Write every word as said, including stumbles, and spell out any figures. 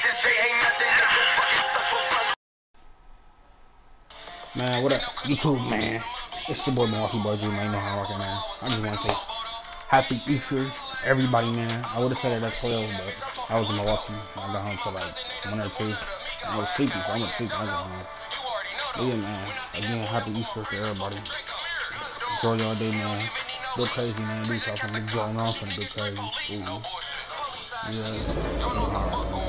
Man, what up, YouTube, man? It's your boy Milwaukee Boy G, man. You know how I work it, man. I just want to say happy Easter, everybody, man. I would have said it at twelve, but I was in Milwaukee. I got home till like one or two. I was sleepy, so I went to sleep. I got home. But yeah, man. Again, happy Easter to everybody. Enjoy y'all day, man. Go crazy, man. Do something. Get going on for the big crazy. Ooh. Yeah, you know how I rock it, man.